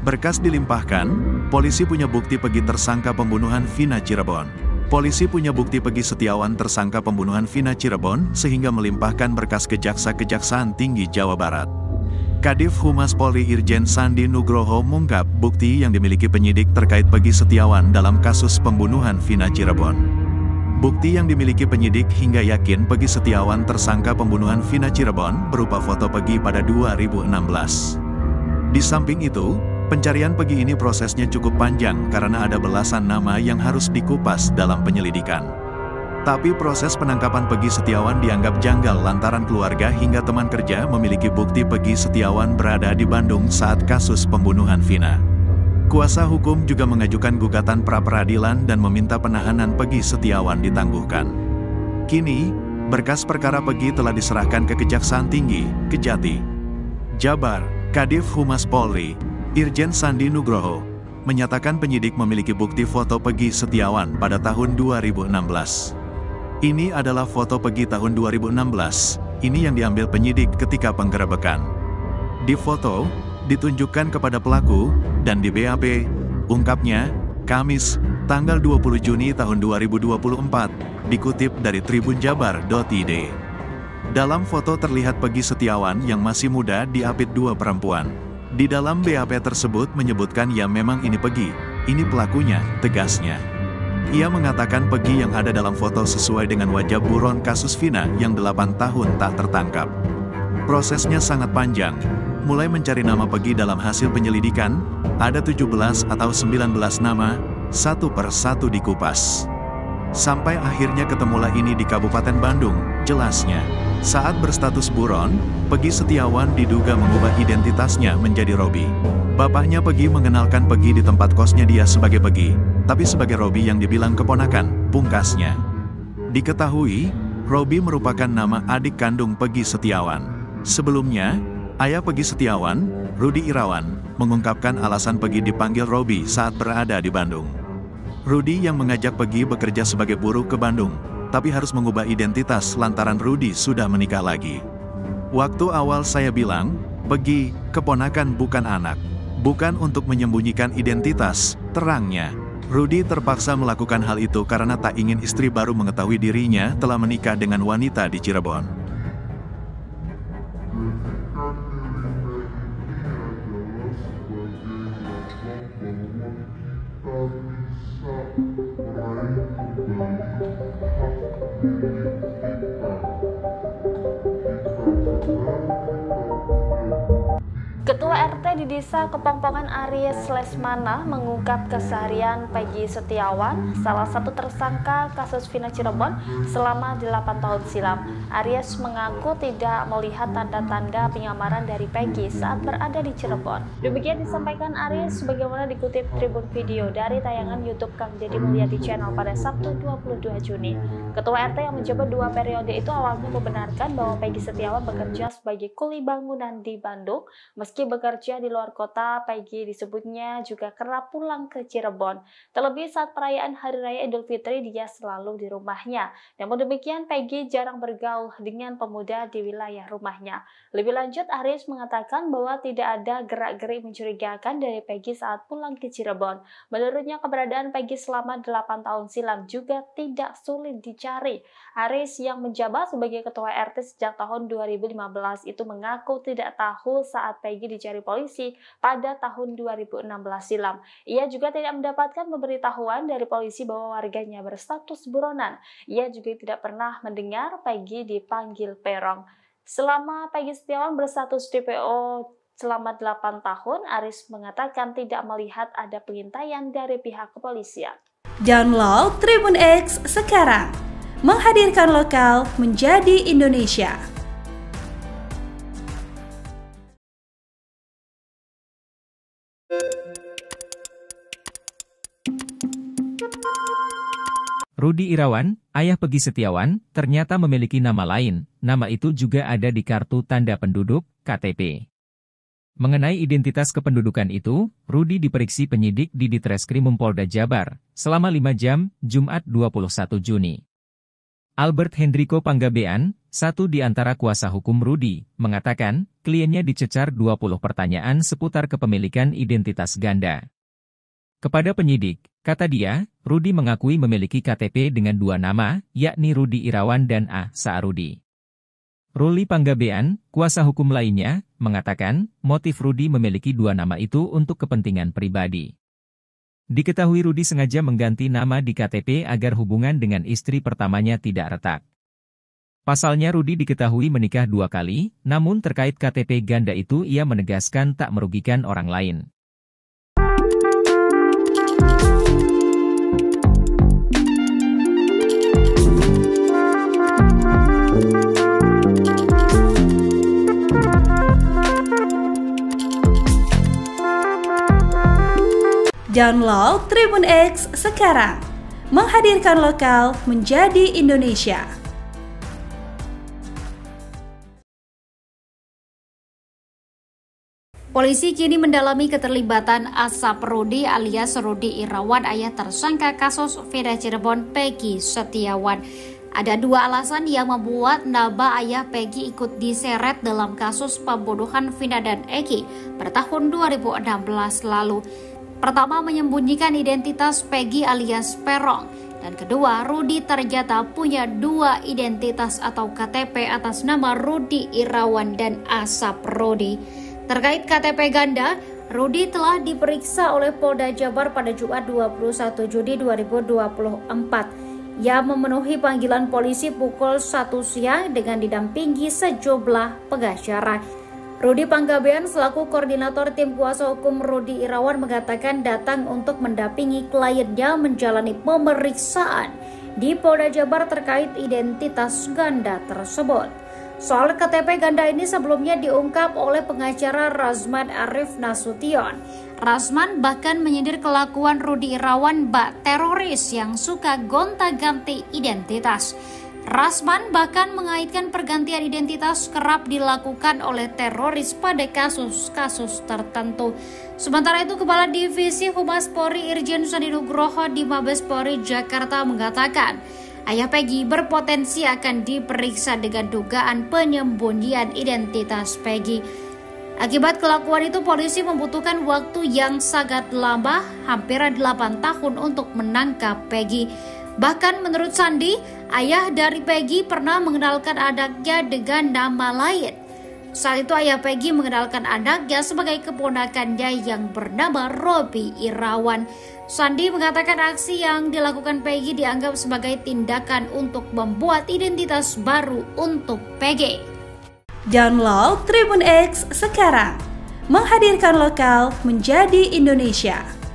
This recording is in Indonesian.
Berkas dilimpahkan, polisi punya bukti Pegi tersangka pembunuhan Vina Cirebon. Polisi punya bukti Pegi Setiawan tersangka pembunuhan Vina Cirebon sehingga melimpahkan berkas ke Kejaksaan Tinggi Jawa Barat. Kadif Humas Polri Irjen Sandi Nugroho mengungkap bukti yang dimiliki penyidik terkait Pegi Setiawan dalam kasus pembunuhan Vina Cirebon. Bukti yang dimiliki penyidik hingga yakin Pegi Setiawan tersangka pembunuhan Vina Cirebon berupa foto Pegi pada 2016. Di samping itu, pencarian Pegi ini prosesnya cukup panjang karena ada belasan nama yang harus dikupas dalam penyelidikan. Tapi proses penangkapan Pegi Setiawan dianggap janggal lantaran keluarga hingga teman kerja memiliki bukti Pegi Setiawan berada di Bandung saat kasus pembunuhan Vina. Kuasa hukum juga mengajukan gugatan pra-peradilan dan meminta penahanan Pegi Setiawan ditangguhkan. Kini, berkas perkara Pegi telah diserahkan ke Kejaksaan Tinggi, Kejati. Jabar, Kadif Humas Polri, Irjen Sandi Nugroho, menyatakan penyidik memiliki bukti foto Pegi Setiawan pada tahun 2016. Ini adalah foto Pegi tahun 2016, ini yang diambil penyidik ketika penggerebekan. Di foto, ditunjukkan kepada pelaku, dan di BAP, ungkapnya, Kamis, tanggal 20 Juni tahun 2024, dikutip dari tribunjabar.id. Dalam foto terlihat Pegi Setiawan yang masih muda diapit dua perempuan. Di dalam BAP tersebut menyebutkan ya memang ini Pegi, ini pelakunya, tegasnya. Ia mengatakan Pegi yang ada dalam foto sesuai dengan wajah buron kasus Vina yang 8 tahun tak tertangkap. Prosesnya sangat panjang, mulai mencari nama Pegi dalam hasil penyelidikan, ada 17 atau 19 nama, satu per satu dikupas. Sampai akhirnya ketemulah ini di Kabupaten Bandung, jelasnya. Saat berstatus buron, Pegi Setiawan diduga mengubah identitasnya menjadi Robi. Bapaknya Pegi mengenalkan Pegi di tempat kosnya dia sebagai Pegi, tapi sebagai Robi yang dibilang keponakan, pungkasnya. Diketahui, Robi merupakan nama adik kandung Pegi Setiawan. Sebelumnya, ayah Pegi Setiawan, Rudi Irawan, mengungkapkan alasan Pegi dipanggil Robi saat berada di Bandung. Rudi yang mengajak Pegi bekerja sebagai buruh ke Bandung, tapi harus mengubah identitas lantaran Rudi sudah menikah lagi. Waktu awal saya bilang, Pegi, keponakan bukan anak. Bukan untuk menyembunyikan identitas, terangnya. Rudi terpaksa melakukan hal itu karena tak ingin istri baru mengetahui dirinya telah menikah dengan wanita di Cirebon. Ketua RT di Desa Kepongpongan Aries Lesmana mengungkap keseharian Pegi Setiawan, salah satu tersangka kasus Vina Cirebon selama 8 tahun silam. Aries mengaku tidak melihat tanda-tanda penyamaran dari Pegi saat berada di Cirebon. Demikian disampaikan Aries sebagaimana dikutip Tribun Video dari tayangan YouTube Kang Deddy Mulyadi Channel pada Sabtu 22 Juni. Ketua RT yang menjabat 2 periode itu awalnya membenarkan bahwa Pegi Setiawan bekerja sebagai kuli bangunan di Bandung. Meski bekerja di luar kota, Pegi disebutnya juga kerap pulang ke Cirebon. Terlebih saat perayaan Hari Raya Idul Fitri, dia selalu di rumahnya. Namun demikian, Pegi jarang bergaul dengan pemuda di wilayah rumahnya. Lebih lanjut, Aries mengatakan bahwa tidak ada gerak-gerik mencurigakan dari Pegi saat pulang ke Cirebon. Menurutnya, keberadaan Pegi selama 8 tahun silam juga tidak sulit dicari. Aries yang menjabat sebagai ketua RT sejak tahun 2015 itu mengaku tidak tahu saat Pegi dicari polisi pada tahun 2016 silam. Ia juga tidak mendapatkan pemberitahuan dari polisi bahwa warganya berstatus buronan. Ia juga tidak pernah mendengar Pegi dipanggil Perong. Selama Pegi Setiawan berstatus DPO selama 8 tahun, Aries mengatakan tidak melihat ada pengintaian dari pihak kepolisian. Download Tribun X sekarang, menghadirkan lokal menjadi Indonesia. Rudi Irawan, ayah Pegi Setiawan, ternyata memiliki nama lain. Nama itu juga ada di kartu tanda penduduk, KTP. Mengenai identitas kependudukan itu, Rudi diperiksa penyidik di Ditreskrimum Polda Jabar selama 5 jam, Jumat 21 Juni. Albert Hendriko Panggabean, satu di antara kuasa hukum Rudy, mengatakan kliennya dicecar 20 pertanyaan seputar kepemilikan identitas ganda. Kepada penyidik, kata dia, Rudy mengakui memiliki KTP dengan 2 nama, yakni Rudy Irawan dan A. Saarudi. Ruli Panggabean, kuasa hukum lainnya, mengatakan motif Rudy memiliki 2 nama itu untuk kepentingan pribadi. Diketahui Rudy sengaja mengganti nama di KTP agar hubungan dengan istri pertamanya tidak retak. Pasalnya Rudy diketahui menikah 2 kali, namun terkait KTP ganda itu ia menegaskan tak merugikan orang lain. Download Tribun X sekarang, menghadirkan lokal menjadi Indonesia. Polisi kini mendalami keterlibatan Asap Rudy alias Rudy Irawan, ayah tersangka kasus Vina Cirebon Peggy Setiawan. Ada 2 alasan yang membuat nama ayah Peggy ikut diseret dalam kasus pembunuhan Vina dan Eki pada tahun 2016 lalu. Pertama, menyembunyikan identitas Peggy alias Perong. Dan kedua, Rudy ternyata punya 2 identitas atau KTP atas nama Rudy Irawan dan Asap Rudy. Terkait KTP ganda, Rudy telah diperiksa oleh Polda Jabar pada Jumat 21 Juni 2024. Ia memenuhi panggilan polisi pukul 1 siang dengan didampingi sejumlah pengacara. Rudy Panggabean selaku koordinator tim kuasa hukum Rudy Irawan mengatakan datang untuk mendampingi kliennya menjalani pemeriksaan di Polda Jabar terkait identitas ganda tersebut. Soal KTP ganda ini sebelumnya diungkap oleh pengacara Razman Arif Nasution. Razman bahkan menyindir kelakuan Rudy Irawan bak teroris yang suka gonta-ganti identitas. Razman bahkan mengaitkan pergantian identitas kerap dilakukan oleh teroris pada kasus-kasus tertentu. Sementara itu, Kepala Divisi Humas Polri Irjen Sandi Nugroho di Mabes Polri Jakarta mengatakan, ayah Peggy berpotensi akan diperiksa dengan dugaan penyembunyian identitas Peggy. Akibat kelakuan itu, polisi membutuhkan waktu yang sangat lama, hampir 8 tahun untuk menangkap Peggy. Bahkan menurut Sandi, ayah dari Peggy pernah mengenalkan anaknya dengan nama lain. Saat itu ayah Peggy mengenalkan anaknya sebagai keponakannya yang bernama Robi Irawan. Sandi mengatakan aksi yang dilakukan Peggy dianggap sebagai tindakan untuk membuat identitas baru untuk Peggy. Download Tribun X sekarang, menghadirkan lokal menjadi Indonesia.